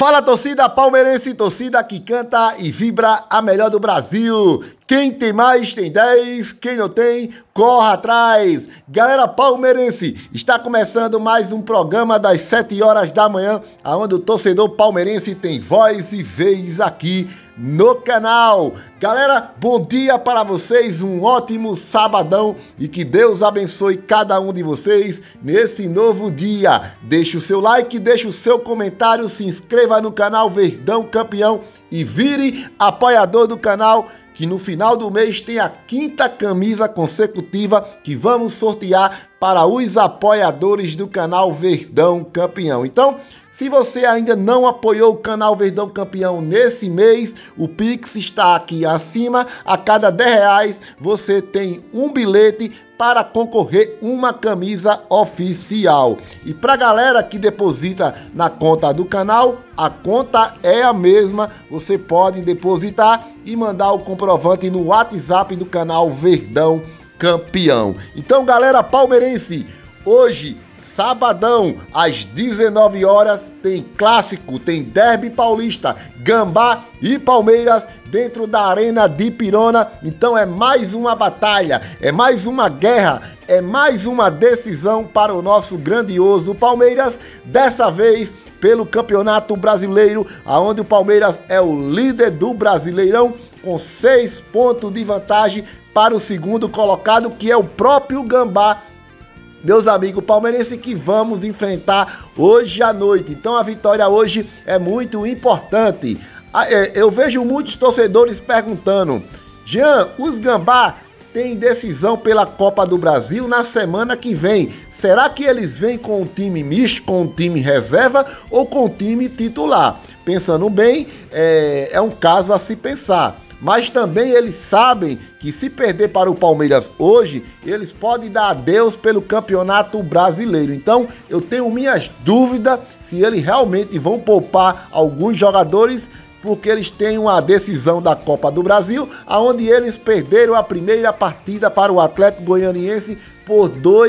Fala, torcida palmeirense, torcida que canta e vibra a melhor do Brasil. Quem tem mais tem 10, quem não tem, corre atrás. Galera palmeirense, está começando mais um programa das 7 horas da manhã, onde o torcedor palmeirense tem voz e vez aqui no canal. Galera, bom dia para vocês, um ótimo sabadão e que Deus abençoe cada um de vocês nesse novo dia. Deixe o seu like, deixe o seu comentário, se inscreva no canal Verdão Campeão e vire apoiador do canal, que no final do mês tem a 5ª camisa consecutiva que vamos sortear para os apoiadores do canal Verdão Campeão. Então, se você ainda não apoiou o canal Verdão Campeão nesse mês, o Pix está aqui acima. A cada R$10 você tem um bilhete para concorrer uma camisa oficial. E para a galera que deposita na conta do canal, a conta é a mesma. Você pode depositar e mandar o comprovante no WhatsApp do canal Verdão Campeão. Então, galera palmeirense, hoje, sabadão, às 19 horas, tem clássico, tem derby paulista, Gambá e Palmeiras dentro da Arena de Ipirona. Então é mais uma batalha, é mais uma guerra, é mais uma decisão para o nosso grandioso Palmeiras, dessa vez pelo Campeonato Brasileiro, onde o Palmeiras é o líder do Brasileirão, com 6 pontos de vantagem para o segundo colocado, que é o próprio Gambá, meus amigos palmeirenses, que vamos enfrentar hoje à noite. Então a vitória hoje é muito importante. Eu vejo muitos torcedores perguntando: Jean, os Gambá têm decisão pela Copa do Brasil na semana que vem. Será que eles vêm com um time misto, com um time reserva ou com um time titular? Pensando bem, é um caso a se pensar. Mas também eles sabem que se perder para o Palmeiras hoje, eles podem dar adeus pelo Campeonato Brasileiro. Então, eu tenho minhas dúvidas se eles realmente vão poupar alguns jogadores, porque eles têm uma decisão da Copa do Brasil, onde eles perderam a primeira partida para o Atlético Goianiense por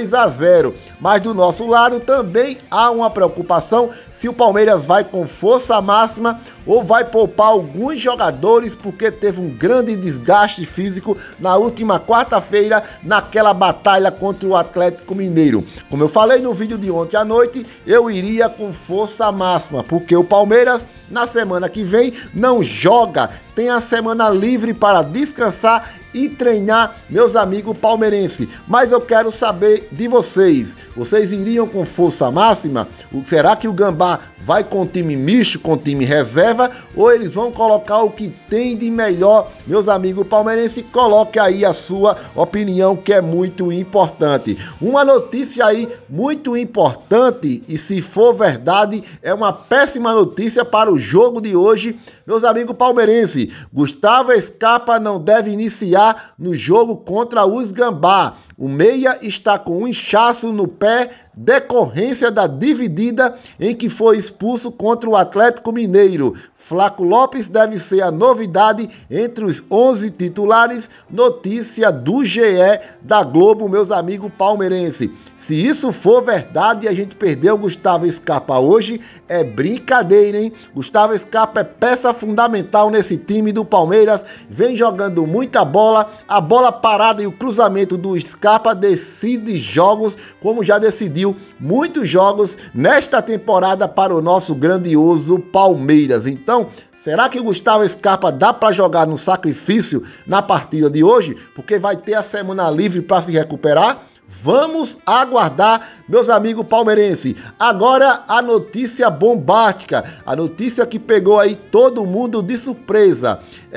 2-0. Mas do nosso lado também há uma preocupação se o Palmeiras vai com força máxima ou vai poupar alguns jogadores, porque teve um grande desgaste físico na última quarta-feira naquela batalha contra o Atlético Mineiro. Como eu falei no vídeo de ontem à noite, eu iria com força máxima, porque o Palmeiras na semana que vem não joga, tem a semana livre para descansar e treinar, meus amigos palmeirenses. Mas eu quero saber de vocês. Vocês iriam com força máxima? Será que o Gambá vai com time misto, com time reserva? Ou eles vão colocar o que tem de melhor? Meus amigos palmeirenses, coloque aí a sua opinião, que é muito importante. Uma notícia aí muito importante, e se for verdade, é uma péssima notícia para o jogo de hoje, meus amigos palmeirenses. Gustavo Scarpa não deve iniciar no jogo contra os Gambá. O meia está com um inchaço no pé, decorrência da dividida em que foi expulso contra o Atlético Mineiro. Flaco Lopes deve ser a novidade entre os 11 titulares, notícia do GE da Globo, meus amigos palmeirenses. Se isso for verdade e a gente perdeu o Gustavo Scarpa hoje, é brincadeira, hein? Gustavo Scarpa é peça fundamental nesse time do Palmeiras, vem jogando muita bola, a bola parada e o cruzamento do Scarpa decide jogos, como já decidiu muitos jogos nesta temporada para o nosso grandioso Palmeiras. Então, será que o Gustavo Scarpa dá para jogar no sacrifício na partida de hoje? Porque vai ter a semana livre para se recuperar? Vamos aguardar, meus amigos palmeirenses. Agora a notícia bombástica, a notícia que pegou aí todo mundo de surpresa.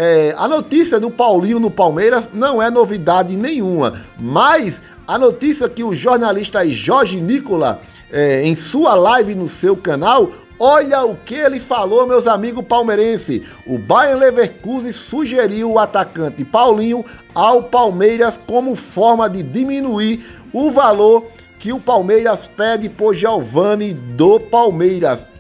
A notícia do Paulinho no Palmeiras não é novidade nenhuma, mas a notícia que o jornalista Jorge Nicola, em sua live no seu canal, olha o que ele falou, meus amigos palmeirenses. O Bayer Leverkusen sugeriu o atacante Paulinho ao Palmeiras como forma de diminuir o valor que o Palmeiras pede por Giovani do Palmeiras.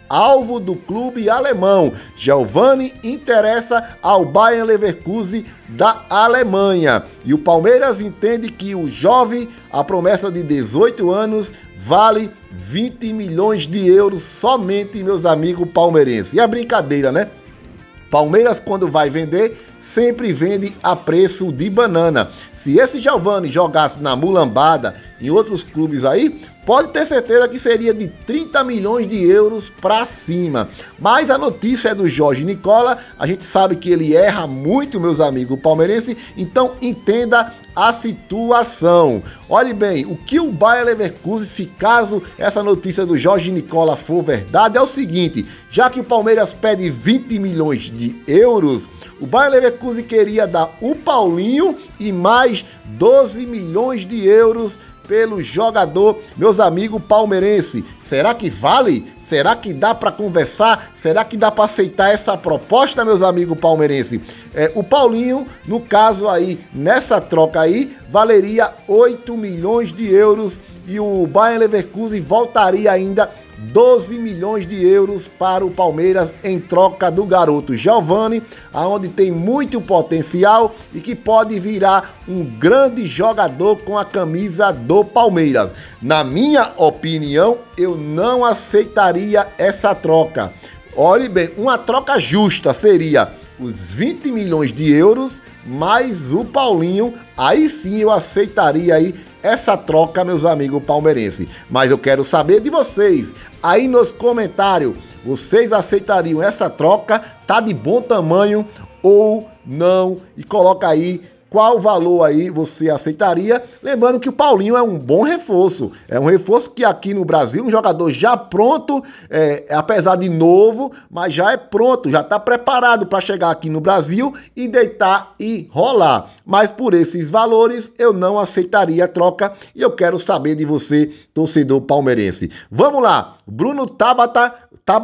alvo do clube alemão. Giovani interessa ao Bayer Leverkusen da Alemanha. E o Palmeiras entende que o jovem, a promessa de 18 anos, vale 20 milhões de euros somente, meus amigos palmeirenses. E a brincadeira, né? Palmeiras, quando vai vender, sempre vende a preço de banana. Se esse Giovani jogasse na mulambada, em outros clubes aí, pode ter certeza que seria de 30 milhões de euros para cima. Mas a notícia é do Jorge Nicola, a gente sabe que ele erra muito, meus amigos palmeirenses, então entenda a situação. Olhe bem, o que o Bayer Leverkusen, se caso essa notícia do Jorge Nicola for verdade, é o seguinte: já que o Palmeiras pede 20 milhões de euros, o Bayer Leverkusen queria dar o Paulinho e mais 12 milhões de euros pelo jogador, meus amigos palmeirenses. Será que vale? Será que dá para conversar? Será que dá para aceitar essa proposta, meus amigos palmeirenses? O Paulinho, no caso aí, nessa troca aí, valeria 8 milhões de euros e o Bayer Leverkusen voltaria ainda 12 milhões de euros para o Palmeiras em troca do garoto Giovani, aonde tem muito potencial e que pode virar um grande jogador com a camisa do Palmeiras. Na minha opinião, eu não aceitaria essa troca. Olhe bem, uma troca justa seria os 20 milhões de euros mais o Paulinho. Aí sim eu aceitaria aí essa troca, meus amigos palmeirenses. Mas eu quero saber de vocês, aí nos comentários, vocês aceitariam essa troca? Tá de bom tamanho ou não? E coloca aí qual valor aí você aceitaria. Lembrando que o Paulinho é um bom reforço. É um reforço que aqui no Brasil, um jogador já pronto, apesar de novo, mas já é pronto, já está preparado para chegar aqui no Brasil e deitar e rolar. Mas por esses valores eu não aceitaria a troca e eu quero saber de você, torcedor palmeirense. Vamos lá, Bruno Tabata,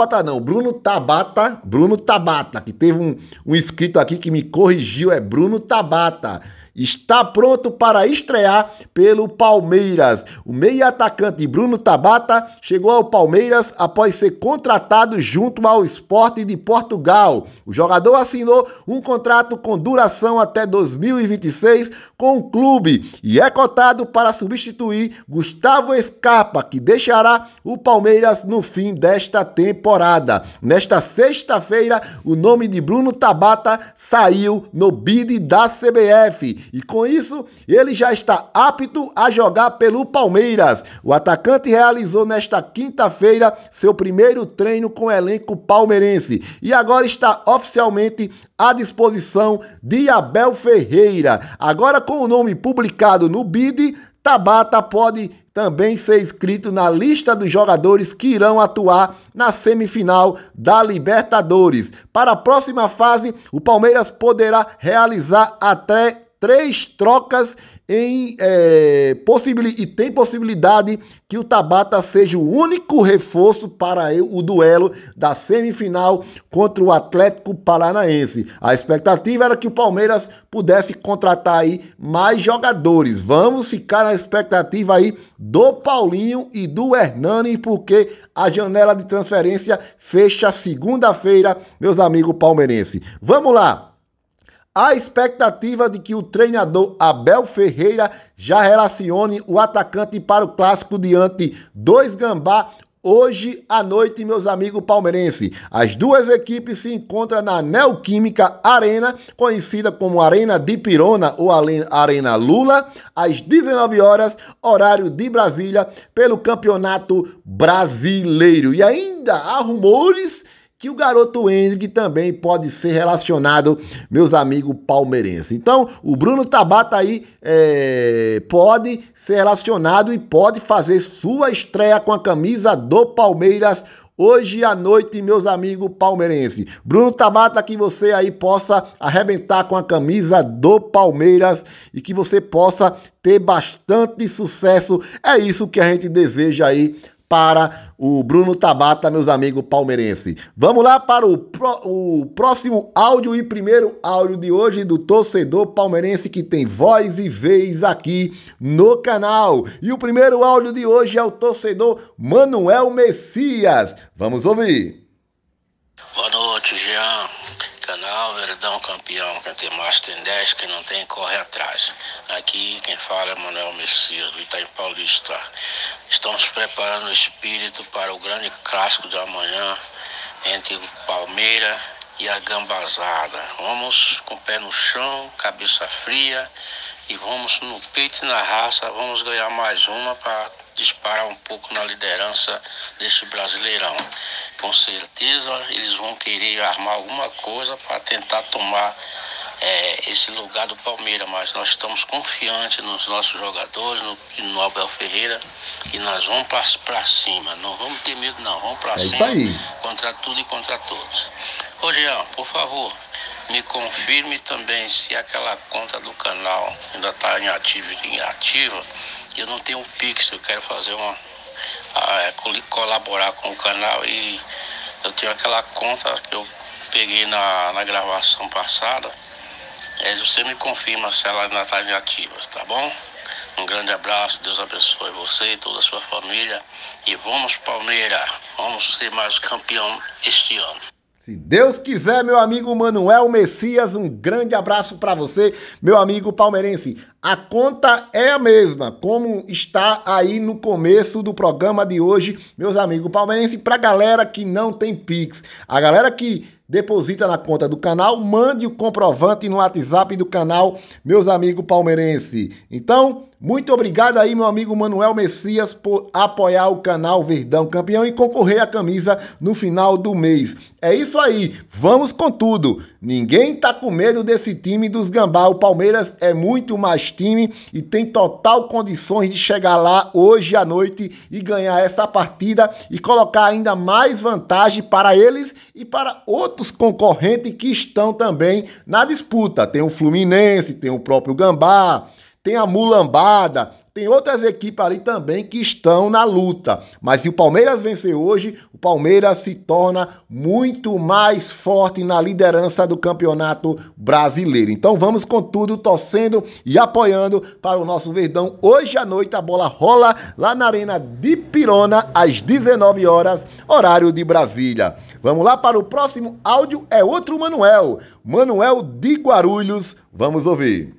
que teve um inscrito aqui que me corrigiu, é Bruno Tabata. Está pronto para estrear pelo Palmeiras. O meia atacante Bruno Tabata chegou ao Palmeiras após ser contratado junto ao Sport de Portugal. O jogador assinou um contrato com duração até 2026 com o clube e é cotado para substituir Gustavo Scarpa, que deixará o Palmeiras no fim desta temporada. Nesta sexta-feira, o nome de Bruno Tabata saiu no bid da CBF. E com isso, ele já está apto a jogar pelo Palmeiras. O atacante realizou nesta quinta-feira seu primeiro treino com o elenco palmeirense e agora está oficialmente à disposição de Abel Ferreira. Agora com o nome publicado no bid, Tabata pode também ser inscrito na lista dos jogadores que irão atuar na semifinal da Libertadores. Para a próxima fase, o Palmeiras poderá realizar até 3 trocas e tem possibilidade que o Tabata seja o único reforço para o duelo da semifinal contra o Atlético Paranaense. A expectativa era que o Palmeiras pudesse contratar aí mais jogadores. Vamos ficar na expectativa aí do Paulinho e do Hernani, porque a janela de transferência fecha segunda-feira, meus amigos palmeirenses. Vamos lá! A expectativa de que o treinador Abel Ferreira já relacione o atacante para o clássico diante dos Gambá hoje à noite, meus amigos palmeirenses. As duas equipes se encontram na Neoquímica Arena, conhecida como Arena de Pirona ou Arena Lula, às 19 horas, horário de Brasília, pelo Campeonato Brasileiro. E ainda há rumores que o garoto Hendrick também pode ser relacionado, meus amigos palmeirenses. Então, o Bruno Tabata aí pode ser relacionado e pode fazer sua estreia com a camisa do Palmeiras hoje à noite, meus amigos palmeirenses. Bruno Tabata, que você aí possa arrebentar com a camisa do Palmeiras e que você possa ter bastante sucesso. É isso que a gente deseja aí para o Bruno Tabata, meus amigos palmeirenses. Vamos lá para o próximo áudio e primeiro áudio de hoje do torcedor palmeirense que tem voz e vez aqui no canal. E o primeiro áudio de hoje é o torcedor Manuel Messias. Vamos ouvir. Boa noite, Jean. Canal Verdão Campeão. Quem tem mais tem 10, quem não tem corre atrás. Aqui quem fala é Manuel Messias, do Itaim Paulista. Estamos preparando o espírito para o grande clássico de amanhã entre o Palmeiras e a Gambazada. Vamos com o pé no chão, cabeça fria e vamos no peito e na raça. Vamos ganhar mais uma para disparar um pouco na liderança deste Brasileirão. Com certeza eles vão querer armar alguma coisa para tentar tomar esse lugar do Palmeiras, mas nós estamos confiantes nos nossos jogadores, no Abel Ferreira, e nós vamos para cima. Não vamos ter medo não, vamos para cima contra tudo e contra todos. Ô Jean, por favor, me confirme também se aquela conta do canal ainda está em ativa. Eu não tenho o Pix, eu quero fazer colaborar com o canal e eu tenho aquela conta que eu peguei na gravação passada. Você me confirma se ela ainda está ativa, tá bom? Um grande abraço, Deus abençoe você e toda a sua família. E vamos Palmeiras, vamos ser mais campeão este ano. Se Deus quiser, meu amigo Manuel Messias, um grande abraço para você, meu amigo palmeirense. A conta é a mesma, como está aí no começo do programa de hoje, meus amigos palmeirenses, para galera que não tem Pix. A galera que deposita na conta do canal, mande o comprovante no WhatsApp do canal, meus amigos palmeirenses. Então, muito obrigado aí, meu amigo Manuel Messias, por apoiar o canal Verdão Campeão e concorrer à camisa no final do mês. É isso aí, vamos com tudo. Ninguém tá com medo desse time dos Gambá. O Palmeiras é muito mais time e tem total condições de chegar lá hoje à noite e ganhar essa partida e colocar ainda mais vantagem para eles e para outros concorrentes que estão também na disputa. Tem o Fluminense, tem o próprio Gambá, tem a Mulambada, tem outras equipes ali também que estão na luta. Mas se o Palmeiras vencer hoje, o Palmeiras se torna muito mais forte na liderança do Campeonato Brasileiro. Então vamos com tudo, torcendo e apoiando para o nosso Verdão. Hoje à noite a bola rola lá na Arena de Pirona, às 19 horas, horário de Brasília. Vamos lá para o próximo áudio, é outro Manuel. Manuel de Guarulhos, vamos ouvir.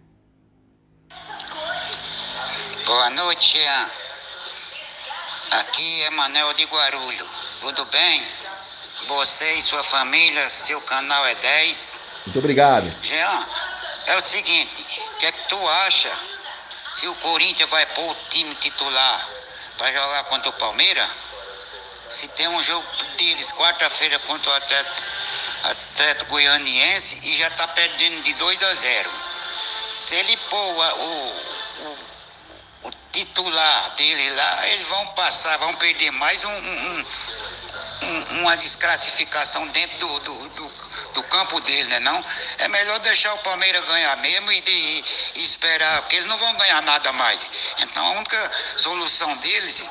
Boa noite, Jean. Aqui é Manuel de Guarulhos. Tudo bem? Você e sua família, seu canal é 10. Muito obrigado. Jean, é o seguinte, o que é que tu acha se o Corinthians vai pôr o time titular para jogar contra o Palmeiras? Se tem um jogo deles quarta-feira contra o Atlético Goianiense e já tá perdendo de 2-0. Se ele pôr o titular dele lá, eles vão passar, vão perder mais uma desclassificação dentro do campo dele, né não? É melhor deixar o Palmeiras ganhar mesmo e esperar, porque eles não vão ganhar nada mais. Então a única solução deles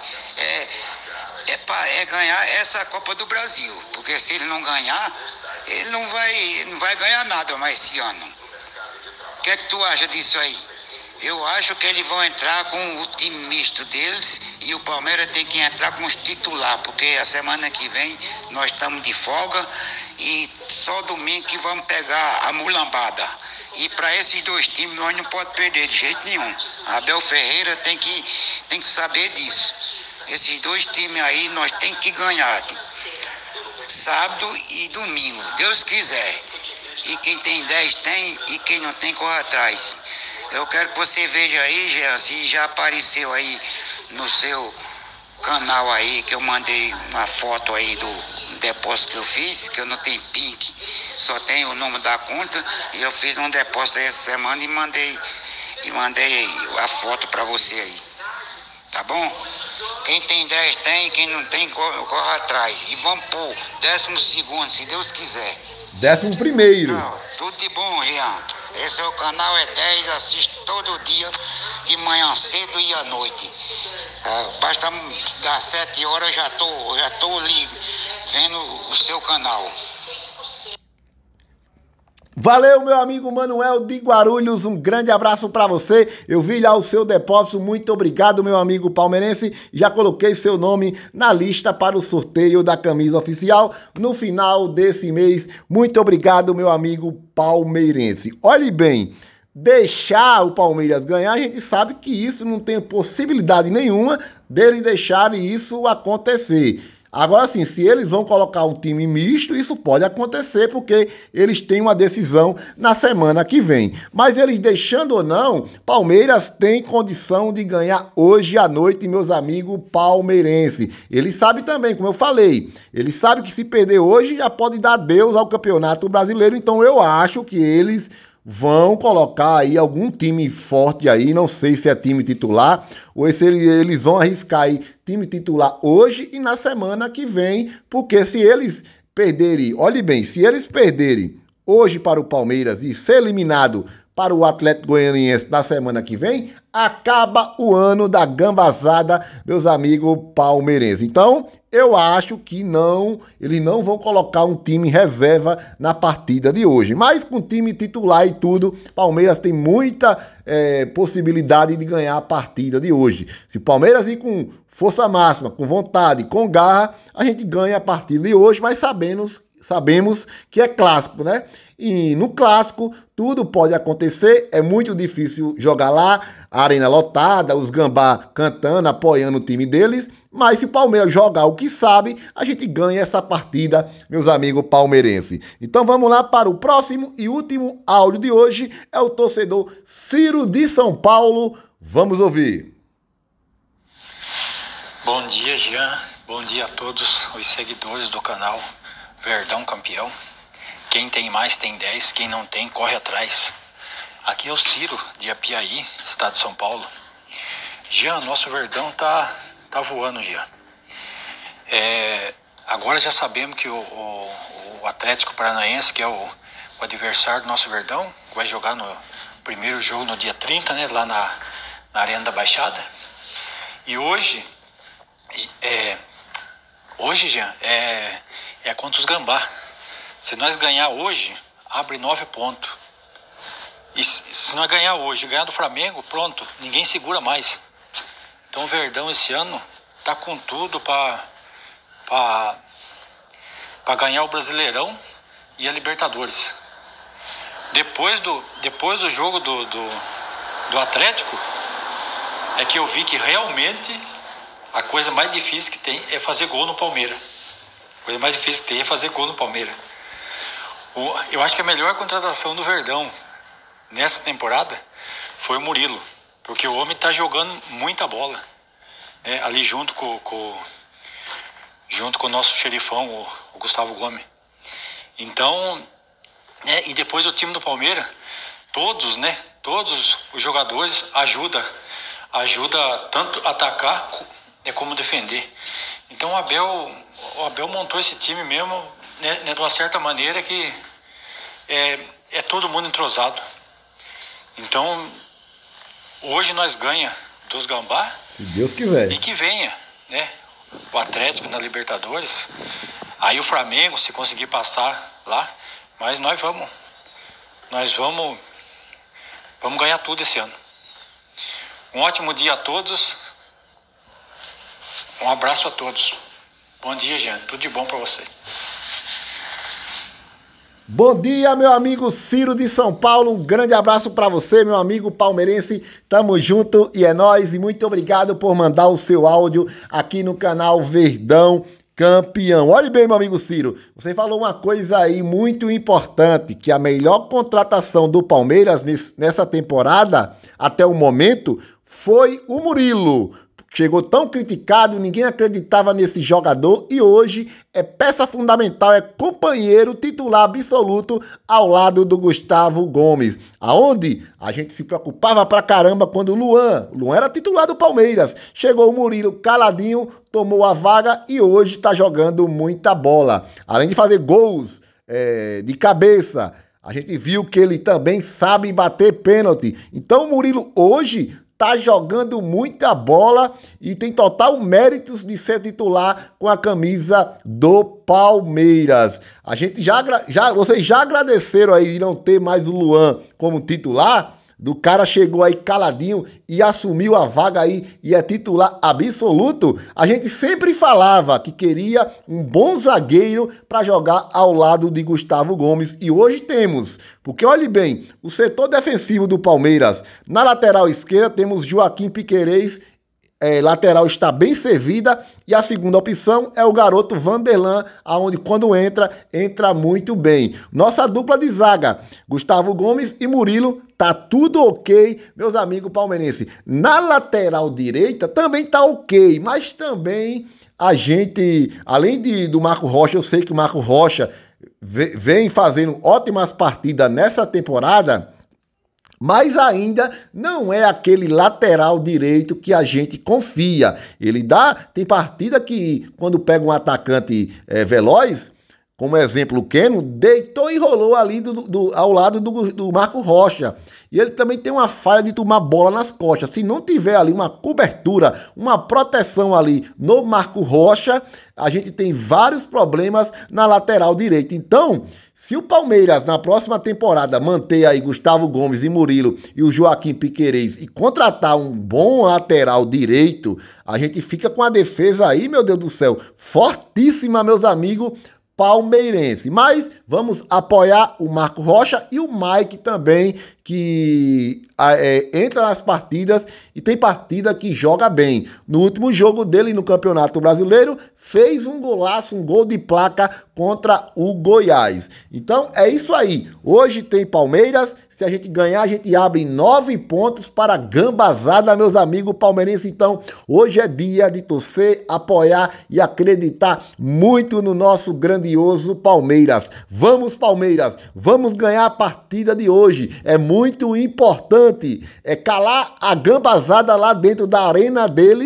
é ganhar essa Copa do Brasil, porque se ele não ganhar, ele não vai ganhar nada mais esse ano. O que é que tu acha disso aí? Eu acho que eles vão entrar com o time misto deles e o Palmeiras tem que entrar com os titular, porque a semana que vem nós estamos de folga e só domingo que vamos pegar a mulambada. E para esses dois times nós não podemos perder de jeito nenhum. Abel Ferreira tem que saber disso. Esses dois times aí nós temos que ganhar. Sábado e domingo, Deus quiser. E quem tem 10 tem e quem não tem corre atrás. Eu quero que você veja aí, Jean, se já apareceu aí no seu canal aí, que eu mandei uma foto aí do depósito que eu fiz, que eu não tenho PIN, só tenho o número da conta, e eu fiz um depósito essa semana e mandei a foto para você aí. Tá bom? Quem tem 10 tem, quem não tem corre atrás. E vamos pôr 12º, se Deus quiser. 11º. Tudo de bom, Jean. Esse é o canal é 10, assisto todo dia, de manhã cedo e à noite. Basta dar 7 horas, já tô ali vendo o seu canal. Valeu, meu amigo Manuel de Guarulhos, um grande abraço para você. Eu vi lá o seu depósito, muito obrigado, meu amigo palmeirense. Já coloquei seu nome na lista para o sorteio da camisa oficial no final desse mês. Muito obrigado, meu amigo palmeirense. Olhe bem, deixar o Palmeiras ganhar, a gente sabe que isso não tem possibilidade nenhuma dele deixar isso acontecer. Agora sim, se eles vão colocar um time misto, isso pode acontecer, porque eles têm uma decisão na semana que vem. Mas eles deixando ou não, Palmeiras tem condição de ganhar hoje à noite, meus amigos palmeirenses. Ele sabe também, como eu falei, ele sabe que se perder hoje já pode dar adeus ao Campeonato Brasileiro, então eu acho que eles vão colocar aí algum time forte aí, não sei se é time titular ou se eles vão arriscar aí time titular hoje e na semana que vem, porque se eles perderem, olhe bem, se eles perderem hoje para o Palmeiras e ser eliminado para o Atlético Goianiense na semana que vem, acaba o ano da gambazada, meus amigos palmeirenses. Então, eu acho que eles não vão colocar um time reserva na partida de hoje. Mas com time titular e tudo, Palmeiras tem muita possibilidade de ganhar a partida de hoje. Se o Palmeiras ir com força máxima, com vontade, com garra, a gente ganha a partida de hoje, mas sabemos que é clássico, né? E no clássico tudo pode acontecer, é muito difícil jogar lá, a arena lotada, os gambá cantando, apoiando o time deles, mas se o Palmeiras jogar o que sabe, a gente ganha essa partida, meus amigos palmeirenses. Então vamos lá para o próximo e último áudio de hoje, é o torcedor Ciro de São Paulo, vamos ouvir. Bom dia, Jean, bom dia a todos os seguidores do canal Verdão Campeão. Quem tem mais tem 10, quem não tem corre atrás. Aqui é o Ciro de Apiaí, estado de São Paulo. Jean, nosso Verdão tá voando, Jean. Agora já sabemos que o Atlético Paranaense, que é o adversário do nosso Verdão, vai jogar no primeiro jogo no dia 30, né, lá na Arena da Baixada. E hoje, Jean, é contra os gambá. Se nós ganhar hoje, abre 9 pontos. E se nós ganhar hoje, ganhar do Flamengo, pronto, ninguém segura mais. Então o Verdão esse ano tá com tudo para ganhar o Brasileirão e a Libertadores. Depois do jogo do Atlético, é que eu vi que realmente a coisa mais difícil que tem é fazer gol no Palmeiras. A coisa mais difícil que tem é fazer gol no Palmeiras. Eu acho que a melhor contratação do Verdão nessa temporada foi o Murilo, porque o homem está jogando muita bola, né? Ali junto com o nosso xerifão, o Gustavo Gomes. Então, e depois o time do Palmeiras, todos os jogadores ajudam tanto a atacar como defender. Então o Abel montou esse time mesmo, né, de uma certa maneira que é todo mundo entrosado. Então hoje nós ganha dos gambá, se Deus quiser, e que venha, né, o Atlético na Libertadores, aí o Flamengo se conseguir passar lá, mas nós vamos ganhar tudo esse ano. Um ótimo dia a todos. Um abraço a todos. Bom dia, Jean. Tudo de bom para você. Bom dia, meu amigo Ciro de São Paulo. Um grande abraço para você, meu amigo palmeirense. Tamo junto e é nóis. E muito obrigado por mandar o seu áudio aqui no canal Verdão Campeão. Olha bem, meu amigo Ciro, você falou uma coisa aí muito importante, que a melhor contratação do Palmeiras nessa temporada, até o momento, foi o Murilo. Chegou tão criticado, ninguém acreditava nesse jogador e hoje é peça fundamental, é companheiro titular absoluto ao lado do Gustavo Gomes. Aonde a gente se preocupava pra caramba quando o Luan era titular do Palmeiras. Chegou o Murilo caladinho, tomou a vaga e hoje tá jogando muita bola. Além de fazer gols de cabeça, a gente viu que ele também sabe bater pênalti. Então o Murilo hoje tá jogando muita bola e tem total méritos de ser titular com a camisa do Palmeiras. A gente vocês já agradeceram aí de não ter mais o Luan como titular? Do cara chegou aí caladinho e assumiu a vaga aí e é titular absoluto. A gente sempre falava que queria um bom zagueiro para jogar ao lado de Gustavo Gomes e hoje temos. Porque olhe bem, o setor defensivo do Palmeiras, na lateral esquerda temos Joaquim Piquerez, lateral está bem servida, e a segunda opção é o garoto Vanderlan, aonde quando entra muito bem. Nossa dupla de zaga, Gustavo Gomes e Murilo, tá tudo ok, meus amigos palmeirenses. Na lateral direita também tá ok, mas também a gente, além do Marco Rocha, eu sei que o Marco Rocha vem fazendo ótimas partidas nessa temporada, mas ainda não é aquele lateral direito que a gente confia. Tem partida que quando pega um atacante veloz, como exemplo o Keno, deitou e rolou ali ao lado do Marco Rocha. E ele também tem uma falha de tomar bola nas costas. Se não tiver ali uma cobertura, uma proteção ali no Marco Rocha, a gente tem vários problemas na lateral direita. Então, se o Palmeiras na próxima temporada manter aí Gustavo Gomes e Murilo e o Joaquim Piquerez e contratar um bom lateral direito, a gente fica com a defesa aí, meu Deus do céu, fortíssima, meus amigos palmeirense. Mas vamos apoiar o Marco Rocha e o Mike também, que entra nas partidas e tem partida que joga bem. No último jogo dele no Campeonato Brasileiro, fez um golaço, um gol de placa contra o Goiás. Então é isso aí. Hoje tem Palmeiras. Se a gente ganhar, a gente abre 9 pontos para a gambazada, meus amigos palmeirenses. Então hoje é dia de torcer, apoiar e acreditar muito no nosso grandioso Palmeiras. Vamos, Palmeiras, vamos ganhar a partida de hoje. É muito importante calar a gambazada lá dentro da arena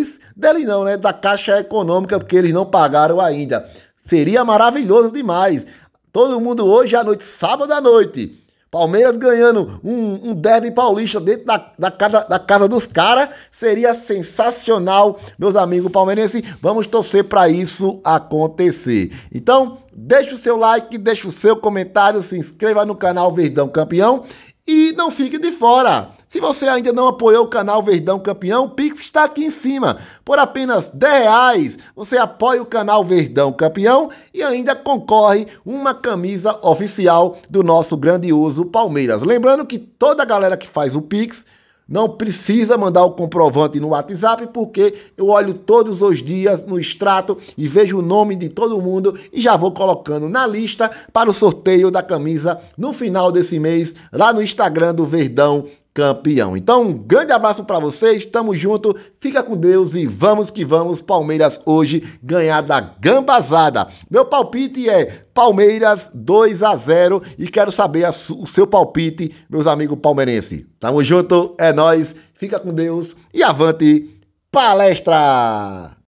da Caixa Econômica, porque eles não pagaram ainda. Seria maravilhoso demais. Todo mundo hoje à noite, sábado à noite, Palmeiras ganhando um derby paulista dentro da casa dos caras, seria sensacional, meus amigos palmeirenses. Vamos torcer para isso acontecer. Então, deixa o seu like, deixa o seu comentário, se inscreva no canal Verdão Campeão e não fique de fora. Se você ainda não apoiou o canal Verdão Campeão, o Pix está aqui em cima. Por apenas R$10, você apoia o canal Verdão Campeão e ainda concorre uma camisa oficial do nosso grandioso Palmeiras. Lembrando que toda a galera que faz o Pix não precisa mandar o comprovante no WhatsApp, porque eu olho todos os dias no extrato e vejo o nome de todo mundo e já vou colocando na lista para o sorteio da camisa no final desse mês, lá no Instagram do Verdão Campeão. Então, um grande abraço para vocês, tamo junto, fica com Deus e vamos que vamos, Palmeiras hoje ganhar da gambazada. Meu palpite é Palmeiras 2-0 e quero saber o seu palpite, meus amigos palmeirenses. Tamo junto, é nóis, fica com Deus e avante palestra!